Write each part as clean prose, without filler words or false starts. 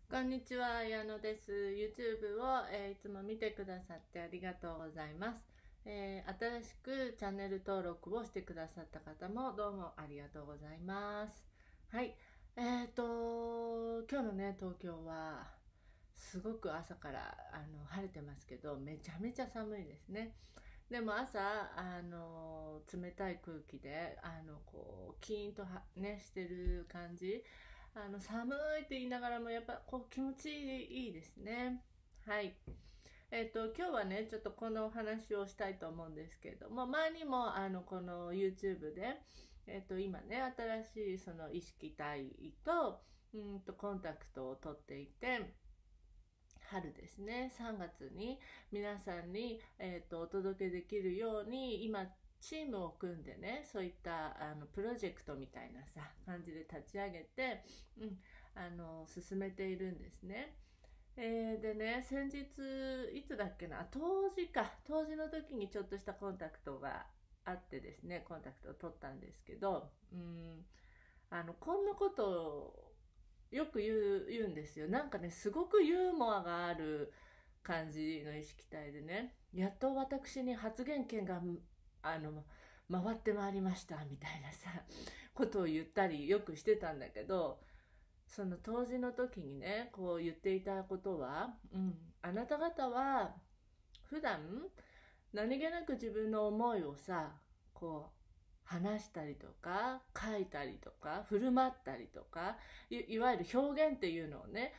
こんにちは、矢野です。YouTube を、いつも見てくださってありがとうございます。新しくチャンネル登録をしてくださった方もどうもありがとうございます。はい。今日のね、東京はすごく朝から晴れてますけど、めちゃめちゃ寒いですね。でも朝、冷たい空気で、キーンとね、してる感じ。寒いって言いながらも、やっぱ、気持ちいいですね。はい。今日はね、ちょっとこのお話をしたいと思うんですけれども、前にも、この YouTube で、今ね、新しいその意識体と、コンタクトを取っていて、春ですね、3月に皆さんに、お届けできるように今チームを組んでね、そういったプロジェクトみたいなさ感じで立ち上げて、進めているんですね。でね、先日いつだっけな、当時の時にちょっとしたコンタクトがあってですね、コンタクトを取ったんですけど、こんなことをよく言うんですよ。なんかね、すごくユーモアがある感じの意識体でね、やっと私に発言権があの回ってまいりましたみたいなさことを言ったりよくしてたんだけど、その当時の時にねこう言っていたことは、あなた方は普段何気なく自分の思いをさこう話したりとか書いたりとか振る舞ったりとか、いわゆる表現っていうのをね、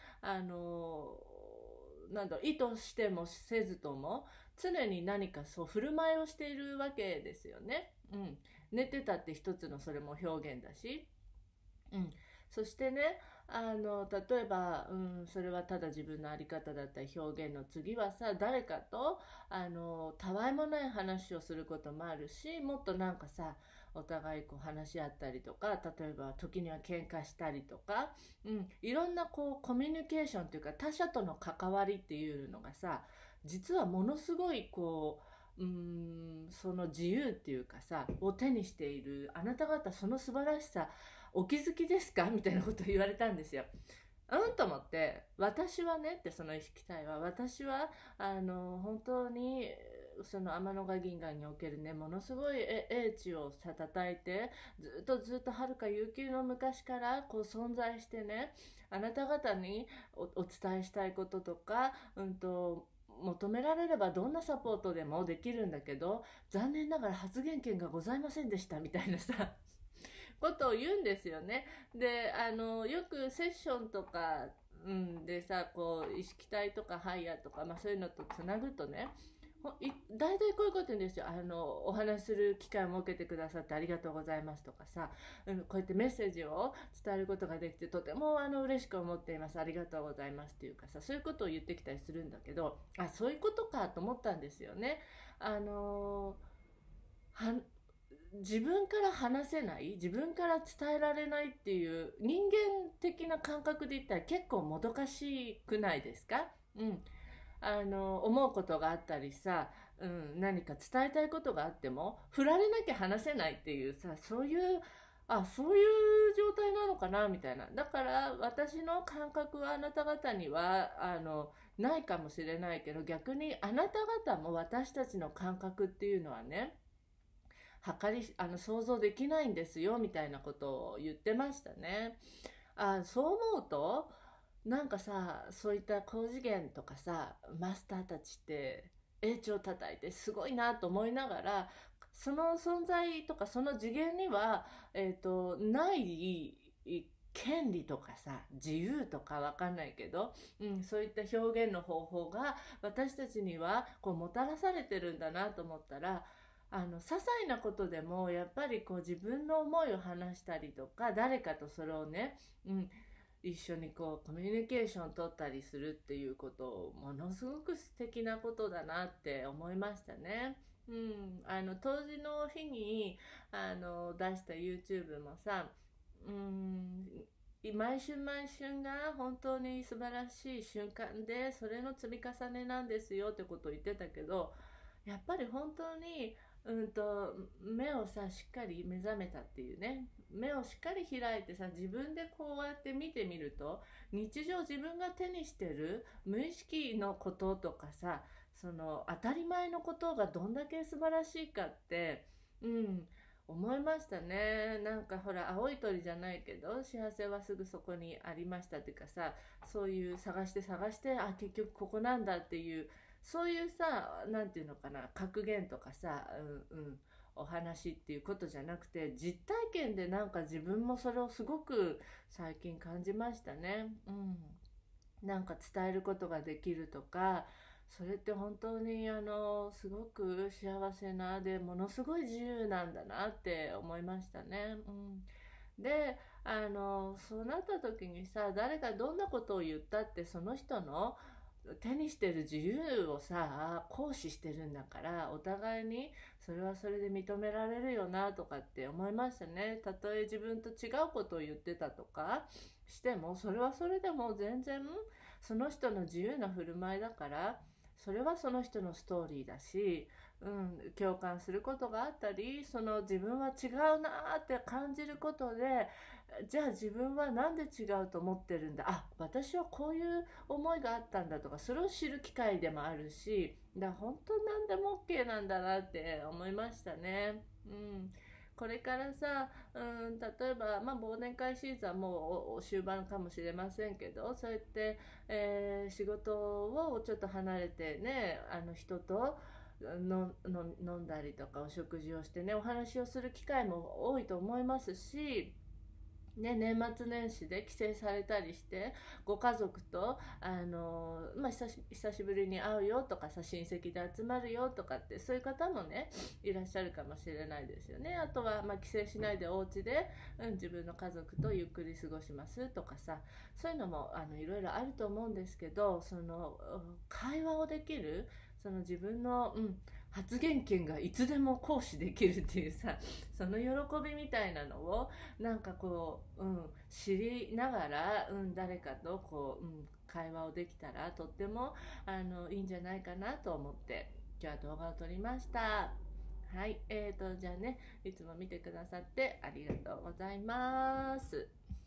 なんだ意図してもせずとも常に何かそう振る舞いをしているわけですよね。寝てたって一つのそれも表現だし、そしてね、例えば、それはただ自分の在り方だったり表現の次はさ、誰かとたわいもない話をすることもあるし、もっとなんかさお互いこう話し合ったりとか、例えば時には喧嘩したりとか、いろんなこうコミュニケーションというか他者との関わりっていうのがさ、実はものすごいこうその自由っていうかさを手にしているあなた方、その素晴らしさお気づきですかみたいなことを言われたんですよ。と思って、私はねってその意識体は、私は本当にその天の川銀河におけるねものすごい英知をさ叩いてずっとはるか悠久の昔からこう存在してね、あなた方にお伝えしたいこととか、求められればどんなサポートでもできるんだけど、残念ながら発言権がございませんでしたみたいなさことを言うんですよね。で、よくセッションとか、でさ、こう、意識体とかハイヤーとか、そういうのとつなぐとね、大体こういうこと言うんですよ。お話しする機会を設けてくださってありがとうございますとかさ、こうやってメッセージを伝えることができてとても嬉しく思っています。ありがとうございますっていうかさ、そういうことを言ってきたりするんだけど、そういうことかと思ったんですよね。あのは自分から話せない、自分から伝えられないっていう人間的な感覚で言ったら結構もどかしくないですか？思うことがあったりさ、何か伝えたいことがあっても振られなきゃ話せないっていうさ、そういう状態なのかなみたいな。だから私の感覚はあなた方にはないかもしれないけど、逆にあなた方も私たちの感覚っていうのはね、想像できないんですよみたいなことを言ってましたね。そう思うとなんかさ、そういった高次元とかさマスターたちって英知を叩いてすごいなと思いながら、その存在とかその次元には、ない権利とかさ自由とかわかんないけど、そういった表現の方法が私たちにはこうもたらされてるんだなと思ったら、些細なことでもやっぱりこう自分の思いを話したりとか、誰かとそれをね、一緒にこうコミュニケーションを取ったりするっていうことをものすごく素敵なことだなって思いましたね。当時の日に出した YouTube もさ、毎春毎春が本当に素晴らしい瞬間で、それの積み重ねなんですよってことを言ってたけど、やっぱり本当に目をさしっかり目覚めたっていうね、目をしっかり開いてさ、自分でこうやって見てみると、日常自分が手にしてる無意識のこととかさ、その当たり前のことがどんだけ素晴らしいかって、思いましたね。なんかほら、青い鳥じゃないけど、幸せはすぐそこにありましたっていうかさ、そういう探して探して、あ、結局ここなんだっていう、そういうさ、なんていうのかな、格言とかさ、お話っていうことじゃなくて、実体験でなんか自分もそれをすごく最近感じましたね。なんか伝えることができるとか、それって本当にすごく幸せなでものすごい自由なんだなって思いましたね。で、そうなった時にさ、誰がどんなことを言ったってその人の手にしてる自由をさ行使してるんだから、お互いにそれはそれで認められるよなとかって思いましたね。たとえ自分と違うことを言ってたとかしても、それはそれでも全然その人の自由な振る舞いだから、それはその人のストーリーだし、共感することがあったり、その自分は違うなって感じることで、じゃあ自分はなんで違うと思ってるんだ、あ、私はこういう思いがあったんだとか、それを知る機会でもあるし、だから本当に何でも OK なんだなって思いましたね。これからさ、例えば、忘年会シーズンはもう終盤かもしれませんけど、そうやって、仕事をちょっと離れてね、人と飲んだりとかお食事をしてね、お話をする機会も多いと思いますし、ね、年末年始で帰省されたりしてご家族と久しぶりに会うよとかさ、親戚で集まるよとかって、そういう方もねいらっしゃるかもしれないですよね。あとは、帰省しないでお家で、自分の家族とゆっくり過ごしますとかさ、そういうのもいろいろあると思うんですけど、その会話をできる、その自分の、発言権がいつでも行使できるっていうさ、その喜びみたいなのをなんかこう、知りながら、誰かとこう、会話をできたらとってもいいんじゃないかなと思って今日は動画を撮りました。はい、じゃあね、いつも見てくださってありがとうございます。